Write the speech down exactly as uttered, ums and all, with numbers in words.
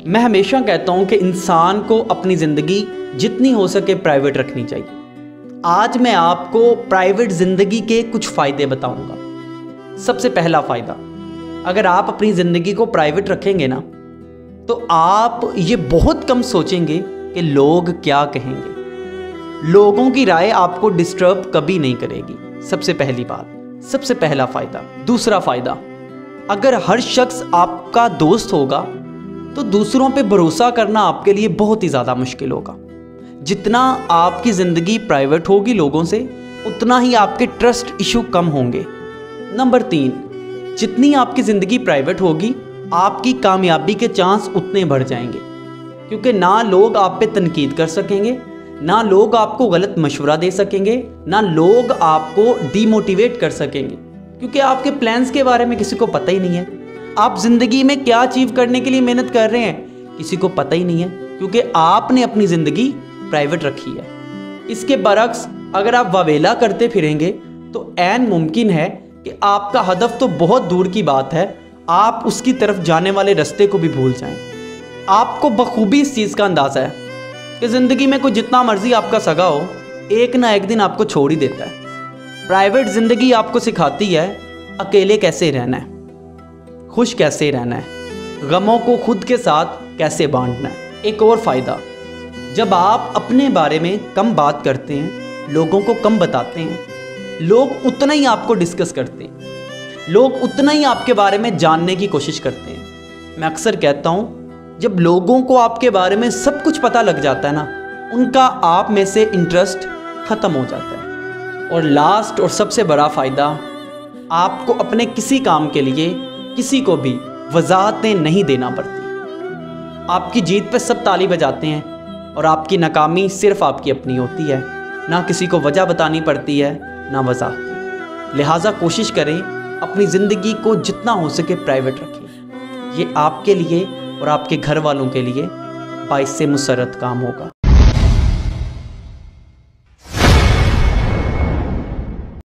मैं हमेशा कहता हूँ कि इंसान को अपनी ज़िंदगी जितनी हो सके प्राइवेट रखनी चाहिए। आज मैं आपको प्राइवेट ज़िंदगी के कुछ फ़ायदे बताऊँगा। सबसे पहला फ़ायदा, अगर आप अपनी ज़िंदगी को प्राइवेट रखेंगे ना, तो आप ये बहुत कम सोचेंगे कि लोग क्या कहेंगे। लोगों की राय आपको डिस्टर्ब कभी नहीं करेगी। सबसे पहली बात, सबसे पहला फ़ायदा। दूसरा फ़ायदा, अगर हर शख्स आपका दोस्त होगा तो दूसरों पे भरोसा करना आपके लिए बहुत ही ज़्यादा मुश्किल होगा। जितना आपकी ज़िंदगी प्राइवेट होगी लोगों से, उतना ही आपके ट्रस्ट इशू कम होंगे। नंबर तीन, जितनी आपकी ज़िंदगी प्राइवेट होगी, आपकी कामयाबी के चांस उतने बढ़ जाएंगे, क्योंकि ना लोग आप पे तनकीद कर सकेंगे, ना लोग आपको गलत मशवरा दे सकेंगे, ना लोग आपको डीमोटिवेट कर सकेंगे, क्योंकि आपके प्लान्स के बारे में किसी को पता ही नहीं है। आप ज़िंदगी में क्या अचीव करने के लिए मेहनत कर रहे हैं, किसी को पता ही नहीं है, क्योंकि आपने अपनी ज़िंदगी प्राइवेट रखी है। इसके बरक्स अगर आप वावेला करते फिरेंगे तो ऐन मुमकिन है कि आपका हदफ तो बहुत दूर की बात है, आप उसकी तरफ जाने वाले रास्ते को भी भूल जाएं। आपको बखूबी इस चीज़ का अंदाज़ा है कि ज़िंदगी में कोई जितना मर्जी आपका सगा हो, एक ना एक दिन आपको छोड़ ही देता है। प्राइवेट ज़िंदगी आपको सिखाती है अकेले कैसे रहना है, खुश कैसे रहना है, गमों को खुद के साथ कैसे बांटना है। एक और फ़ायदा, जब आप अपने बारे में कम बात करते हैं, लोगों को कम बताते हैं, लोग उतना ही आपको डिस्कस करते हैं, लोग उतना ही आपके बारे में जानने की कोशिश करते हैं। मैं अक्सर कहता हूँ, जब लोगों को आपके बारे में सब कुछ पता लग जाता है ना, उनका आप में से इंटरेस्ट ख़त्म हो जाता है। और लास्ट और सबसे बड़ा फ़ायदा, आपको अपने किसी काम के लिए किसी को भी वजाहतें नहीं देना पड़ती। आपकी जीत पे सब ताली बजाते हैं और आपकी नाकामी सिर्फ आपकी अपनी होती है। ना किसी को वजह बतानी पड़ती है, ना वजाहतें। लिहाजा कोशिश करें अपनी ज़िंदगी को जितना हो सके प्राइवेट रखें। ये आपके लिए और आपके घर वालों के लिए बाइस से मुसर्रत काम होगा।